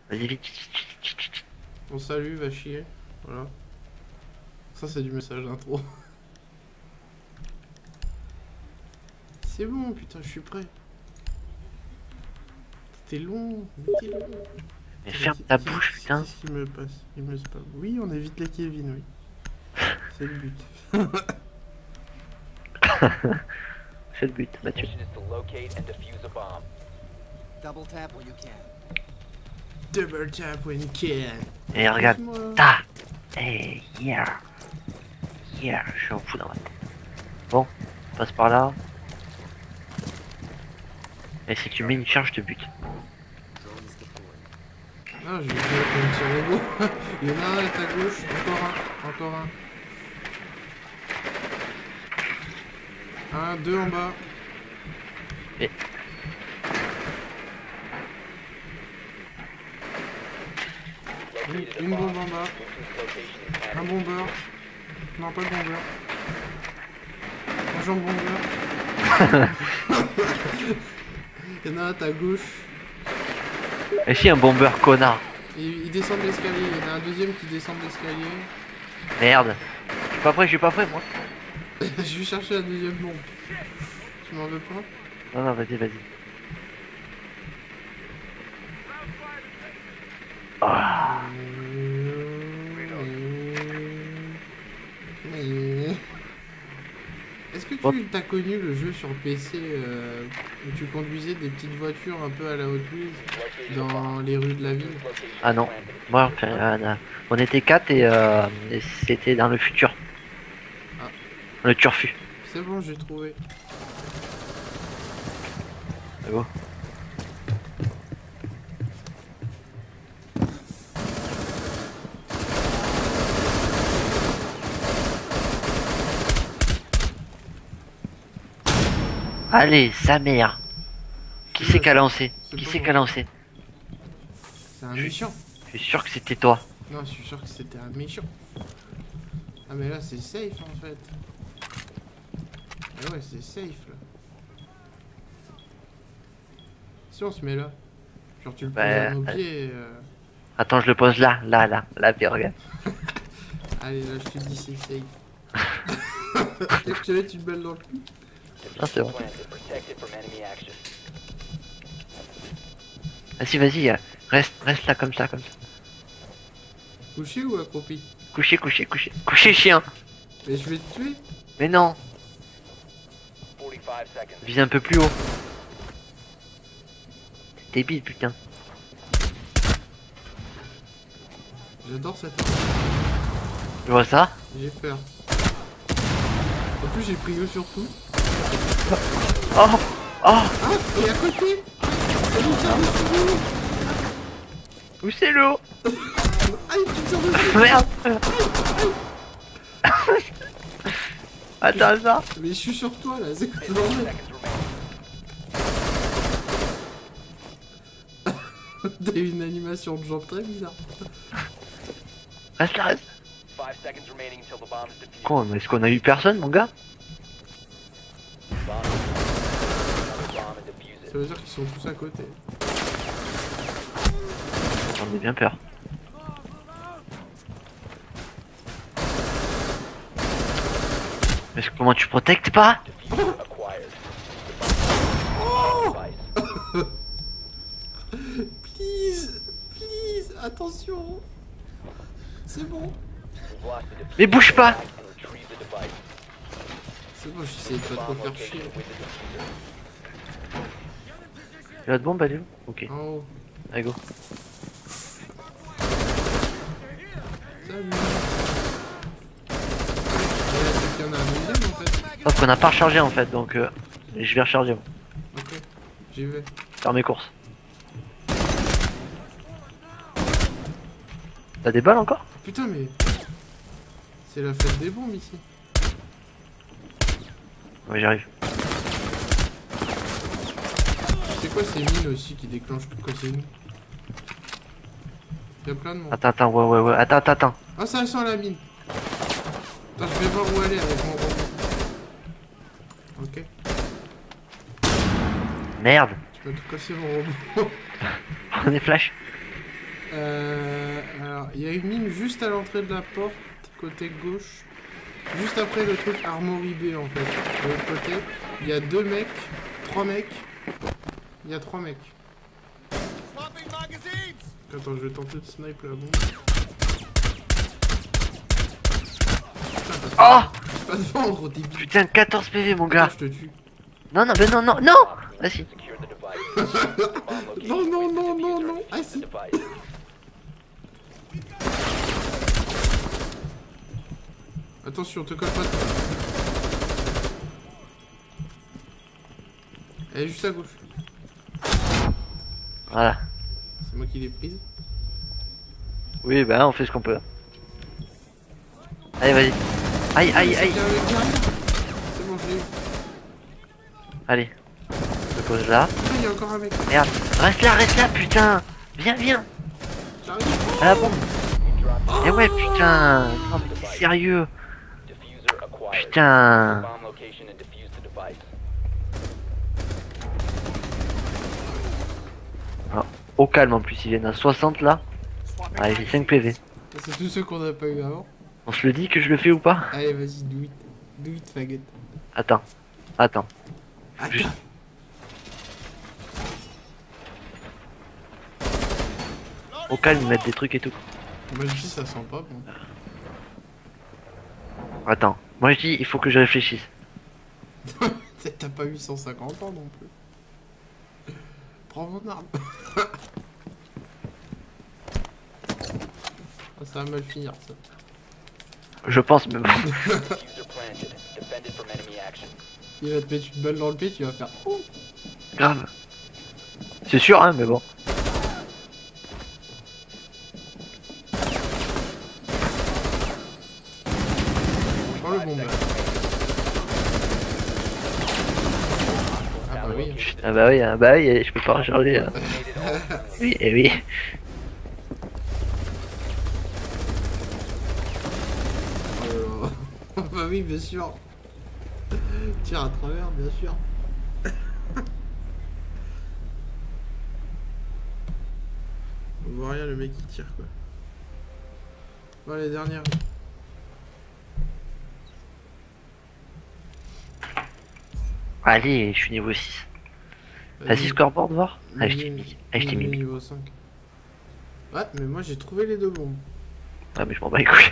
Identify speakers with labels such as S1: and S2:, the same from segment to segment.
S1: Vas-y, vite, vite, vite, vite, vite.
S2: On salue, va chier. Voilà. Ça, c'est du message d'intro. C'est bon, putain, je suis prêt. T'es long, mais t'es long.
S1: Mais ferme ta bouche, putain.
S2: Qu'est-ce qui me passe? Il me spam. Oui, on évite les Kevin, oui. C'est le but.
S1: C'est le but, Mathieu.
S3: Mission is to locate and defuse a bomb.
S4: Double tap when you can.
S2: Double tap when can.
S1: Et regarde.
S2: Pousse-moi.
S1: Ta. Hey, yeah. Yeah, je suis en fou dans ma tête. Bon, on passe par là. Et si tu mets une charge, je te bute.
S4: Drone is deployed.
S2: Ah, j'ai vu un petit robot. Il y en a un à ta gauche. Encore un. Un, deux en bas.
S1: Et...
S2: Une bombe en bas. Un bomber. Non, pas de bomber. Un jambe bomber. Il y en a un à ta gauche.
S1: Et si un bomber, connard.
S2: Et il descend de l'escalier. Il y en a un deuxième qui descend de l'escalier.
S1: Merde. Je suis pas prêt, moi.
S2: Je vais chercher la deuxième bombe. Tu m'en veux pas?
S1: Non, non, vas-y, vas-y. Ah.
S2: Est-ce que
S1: Bon.
S2: tu t'as connu le jeu sur PC où tu conduisais des petites voitures un peu à la Hot Wheels dans les rues de la ville?
S1: Ah non. Moi, enfin, on était 4 et c'était dans le futur.
S2: Ah.
S1: Le turfu.
S2: C'est bon, j'ai trouvé.
S1: C'est beau. Allez, sa mère. Qui c'est qui a lancé? Qui c'est qui a lancé?
S2: C'est un méchant.
S1: Je suis sûr que c'était toi.
S2: Non, je suis sûr que c'était un méchant. Ah mais là c'est safe en fait. Ah ouais, c'est safe là. Si on se met là. Genre tu le poses
S1: Bah,
S2: à nos pieds.
S1: Attends, je le pose là, là, puis regarde.
S2: Allez là je te dis c'est safe. Dès que je te mets une balle dans le cul.
S1: Ah, c'est bon.
S3: Plant is protected from enemy action.
S1: Vas-y, vas-y, reste là comme ça.
S2: Couché ou accroupi?
S1: Couché chien.
S2: Mais je vais te tuer.
S1: Mais non,
S3: 45 seconds.
S1: vise un peu plus haut. T'es débile, putain.
S2: J'adore cette arme.
S1: Tu vois ça?
S2: J'ai peur. En plus j'ai pris eux sur tout.
S1: Oh.
S2: Ah, et à côté.
S1: Où c'est l'eau?
S2: Aïe, tu me tires dessus.
S1: Merde. Attends ça.
S2: Mais je suis sur toi là, c'est quoi le
S3: 15
S2: bordel?
S3: seconds remaining.
S2: T'as une animation de jambe très bizarre.
S1: Reste là, reste.
S3: 5 seconds remaining until the bomb is defused.
S1: Con, mais est-ce qu'on a eu personne, mon gars?
S3: Bomb another bomb and defuse it.
S2: Ça veut dire qu'ils sont tous à côté.
S1: J'en ai bien peur. Est-ce que comment tu protectes pas?
S3: Diffuser acquired. The bomb device.
S2: Please, attention. C'est bon.
S3: We've lost the diffuser
S1: Mais bouge pas.
S3: device and retrieve the device.
S2: C'est bon, j'essaie de pas trop
S3: Bomb
S2: faire
S3: location
S2: chier.
S3: with the diffuser.
S1: Tu as de bombe, elle est où? Ok,
S2: En haut.
S1: allez go.
S2: Salut. Il y en a un deuxième en fait.
S1: Sauf qu'on n'a pas rechargé en fait, donc je vais recharger. Moi.
S2: Ok, j'y vais.
S1: Faire mes courses. T'as des balles encore?
S2: Putain mais... C'est la fête des bombes ici.
S1: Ouais, j'arrive.
S2: C'est quoi ces mines aussi qui déclenchent quand c'est nous? Y'a plein de monde.
S1: Attends, ouais. Attends.
S2: Ah ça sent la mine. Attends, je vais voir où aller avec mon robot. Ok.
S1: Merde.
S2: Tu peux tout casser mon robot.
S1: On est flash.
S2: Alors, il y a une mine juste à l'entrée de la porte, côté gauche. Juste après le truc Armory B en fait. De l'autre côté, il y a 2 mecs, 3 mecs. Il y a 3 mecs. Attends, je vais tenter de snipe la bombe. Putain, pas de vent, gros débile.
S1: Putain, 14 PV, mon gars.
S2: Attends, je te tue.
S1: Non, non, ben non, non, non. Vas-y.
S3: Secure the device.
S2: Non, non, non, non, non. Ah si.
S3: Device.
S2: Attention, te colle pas. Elle est juste à gauche.
S1: Voilà.
S2: C'est moi qui l'ai prise.
S1: Oui, bah on fait ce qu'on peut. Allez, vas-y. Aïe, aïe, aïe.
S2: C'est bon, je l'ai eu.
S1: Allez. Je me pose là.
S2: Putain, il y a encore un mec.
S1: Merde. Reste là, putain. Viens, viens.
S2: J'arrive.
S1: À la bombe. Eh ouais, putain. Non, mais t'es sérieux.
S3: Diffuser acquired.
S1: Putain.
S3: Bomb location and defuse the device.
S1: Au calme en plus, ils viennent à 60 là. Allez, j'ai 5 PV.
S2: C'est tous ceux qu'on a pas eu avant.
S1: On se le dit que je le fais ou pas?
S2: Allez, vas-y, do it. Do it, faggot.
S1: Attends. Attends.
S2: Attends.
S1: Au calme, ils mettent des trucs et tout.
S2: Moi je dis ça sent pas bon.
S1: Attends. Moi je dis, il faut que je réfléchisse.
S2: T'as pas 850 ans non plus. Prends mon arme. Ah, ça va mal finir ça.
S1: Je pense, mais bon.
S3: Diffuser planted. Defended from enemy action.
S2: Il va te mettre une balle dans le pied, tu vas faire oh.
S1: Grave. C'est sûr, hein, mais bon.
S2: Prends le bombe. Ah bah oui.
S1: Ah bah oui, je peux pas recharger. Oui, et oui.
S2: Oh bah oui, bien sûr. Tire à travers, bien sûr. On voit rien, le mec qui tire quoi. Bon, les dernières.
S1: Allez, je suis niveau 6. Vas-y, scoreboard, voir. Allez, je t'ai mis.
S2: Niveau 5. Ouais, mais moi j'ai trouvé les 2 bombes.
S1: Ah, mais je m'en bats les couilles.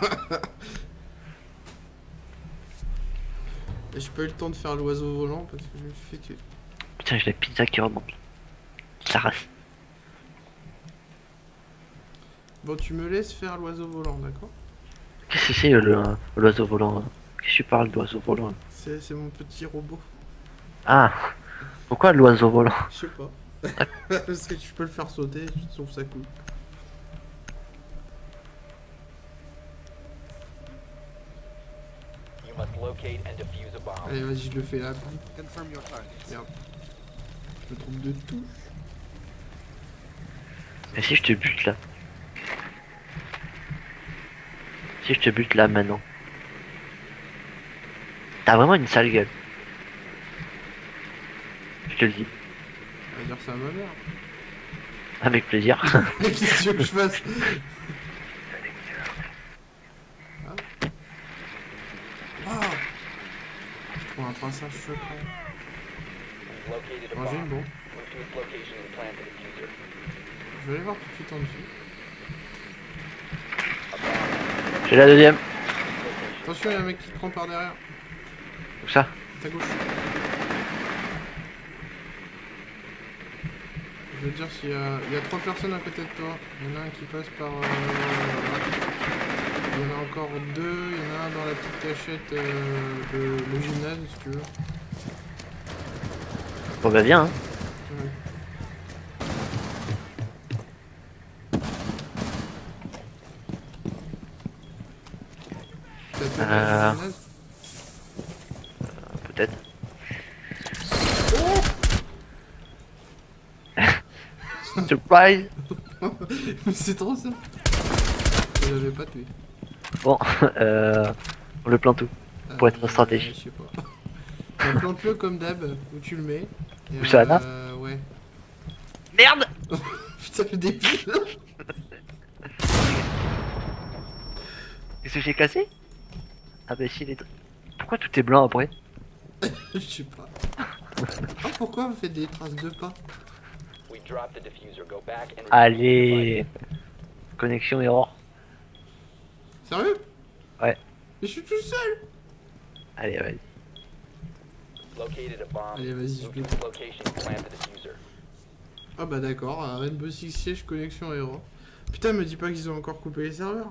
S2: Et j'ai pas eu le temps de faire l'oiseau volant parce que je me fais que.
S1: Putain, j'ai la pizza qui remonte. Ça race.
S2: Bon, tu me laisses faire l'oiseau volant, d'accord?
S1: Qu'est-ce que c'est l'oiseau volant? Qu'est-ce que tu parles d'oiseau volant?
S2: C'est mon petit robot.
S1: Ah, pourquoi l'oiseau volant?
S2: Je sais pas. Parce que tu peux le faire sauter, je trouve ça cool.
S3: You must locate and defuse a bomb.
S2: Allez, vas-y, je le fais là.
S4: Confirm your target.
S2: Merde. Je me trompe de touche.
S1: Et si je te bute là? Si je te bute là maintenant? T'as vraiment une sale gueule. Je te le dis.
S2: On va dire ça à ma mère.
S1: Avec plaisir.
S2: Qu'est-ce que tu veux que je fasse? Ah. Ah. Je trouve un traçage secret.
S3: You've located a
S2: Moi j'ai une
S3: bomb.
S2: bombe.
S3: Move to its location and plant the diffuser.
S2: Je vais aller voir tout de suite en dessous.
S3: A bomb.
S1: J'ai la deuxième.
S2: Attention, il y a un mec qui te prend par derrière.
S1: Où ça?
S2: Ta gauche. Je veux dire, s'il y a... il y a 3 personnes à côté de toi. Il y en a un qui passe par... Il y en a encore 2. Il y en a un dans la petite cachette le gymnase, si tu veux.
S1: Bon bah viens hein.
S2: Ouais. T'as fait le gymnase?
S1: Peut-être. Surprise.
S2: Mais c'est trop ça. Je l'avais pas tué.
S1: Bon, on le plante où? Pour être en stratégie.
S2: Je sais pas. Plante-le comme d'hab, où tu le mets. Et
S1: Où ça, là?
S2: Ouais.
S1: Merde.
S2: putain, le débile.
S1: Qu'est-ce que j'ai cassé? Ah bah si, pourquoi tout est blanc après?
S2: Je sais pas. Ah, pourquoi on fait des traces de pas?
S3: We dropped the diffuser. Go back and
S1: Allez. Connexion error.
S2: Sérieux?
S1: Ouais.
S2: Mais je suis tout seul.
S1: Allez, vas-y.
S3: located a bomb.
S2: Allez, vas-y, je
S3: Move to
S2: vais.
S3: its location and plant the diffuser.
S2: Ah bah d'accord, Rainbow Six Siege, connexion error. Putain, me dis pas qu'ils ont encore coupé les serveurs.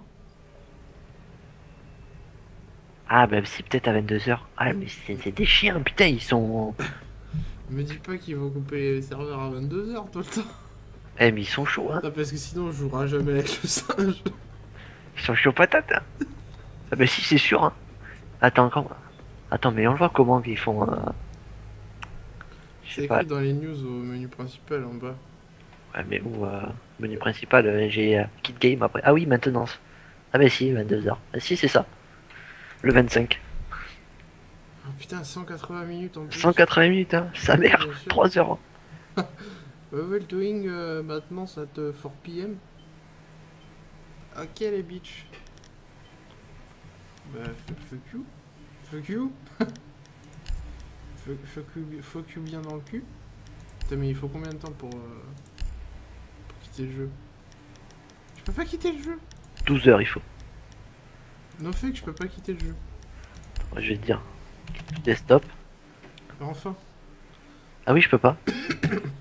S1: Ah bah si, peut-être à 22h. Ah mais c'est des chiens, putain, ils sont...
S2: Me dis pas qu'ils vont couper les serveurs à 22h tout le temps.
S1: Eh mais ils sont chauds, hein.
S2: Ah, parce que sinon on jouera jamais avec le singe.
S1: Ils sont chauds patates, hein. Ah bah si, c'est sûr, hein. Attends, Attends, mais on le voit comment ils font... Je
S2: C'est
S1: sais pas.
S2: écrit dans les news au menu principal en bas.
S1: Ouais, mais où menu principal, j'ai kit game après. Ah oui, maintenance. Ah bah si, 22h. Ah si, c'est ça. Le 25.
S2: Oh putain, 180 minutes en plus.
S1: 180 minutes, hein. Sa mère.
S2: Bien sûr.
S1: 3 heures.
S2: Well doing maintenance at 4 PM. Ok les bitches. Bah fuck you. Fuck you. fuck you bien dans le cul. Putain mais il faut combien de temps pour quitter le jeu? Je peux pas quitter le jeu.
S1: 12 heures, il faut.
S2: No fake, je peux pas quitter le jeu.
S1: Je vais te dire. Desktop.
S2: Enfin.
S1: Ah oui, je peux pas.